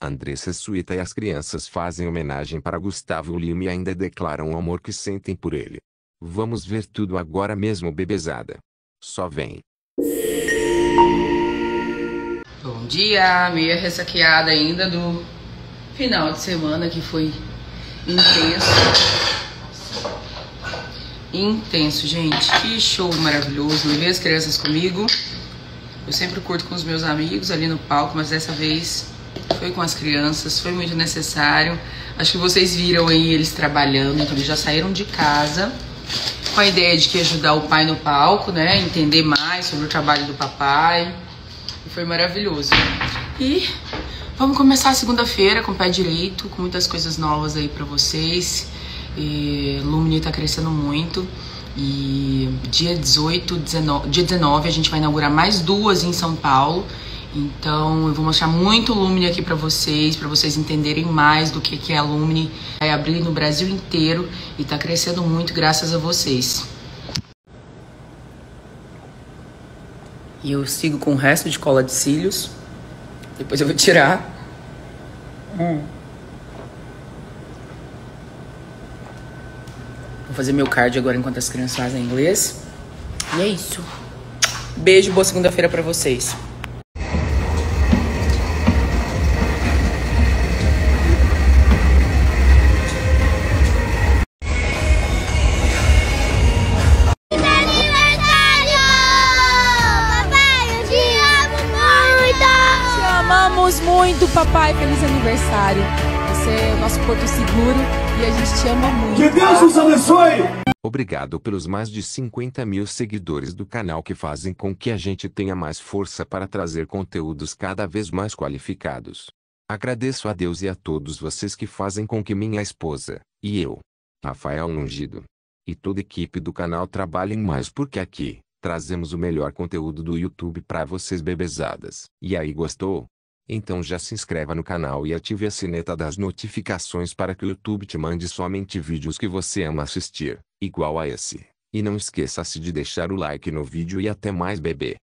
Andressa Suíta e as crianças fazem homenagem para Gustavo Lima e ainda declaram o amor que sentem por ele. Vamos ver tudo agora mesmo, bebezada. Só vem. Bom dia, meio ressaqueada ainda do final de semana que foi intenso, gente, que show maravilhoso. Levei as crianças comigo. Eu sempre curto com os meus amigos ali no palco, mas dessa vez foi com as crianças, foi muito necessário. Acho que vocês viram aí eles trabalhando, então eles já saíram de casa com a ideia de que ajudar o pai no palco, né? Entender mais sobre o trabalho do papai. E foi maravilhoso. E vamos começar a segunda-feira com o pé direito, com muitas coisas novas aí pra vocês. Lumini tá crescendo muito. E dia 19 a gente vai inaugurar mais 2 em São Paulo. Então eu vou mostrar muito Lumini aqui pra vocês entenderem mais do que é a Lumini. Vai abrir no Brasil inteiro e tá crescendo muito graças a vocês. E eu sigo com o resto de cola de cílios. Depois eu vou tirar. Vou fazer meu cardio agora enquanto as crianças fazem inglês. E é isso. Beijo, boa segunda-feira pra vocês. Amamos muito, papai. Feliz aniversário. Você é o nosso porto seguro e a gente te ama muito. Que Deus os abençoe! Obrigado pelos mais de 50 mil seguidores do canal que fazem com que a gente tenha mais força para trazer conteúdos cada vez mais qualificados. Agradeço a Deus e a todos vocês que fazem com que minha esposa, e eu, Rafael Ungido, e toda a equipe do canal trabalhem mais porque aqui trazemos o melhor conteúdo do YouTube para vocês, bebezadas. E aí, gostou? Então já se inscreva no canal e ative a sineta das notificações para que o YouTube te mande somente vídeos que você ama assistir, igual a esse. E não esqueça-se de deixar o like no vídeo e até mais, bebê.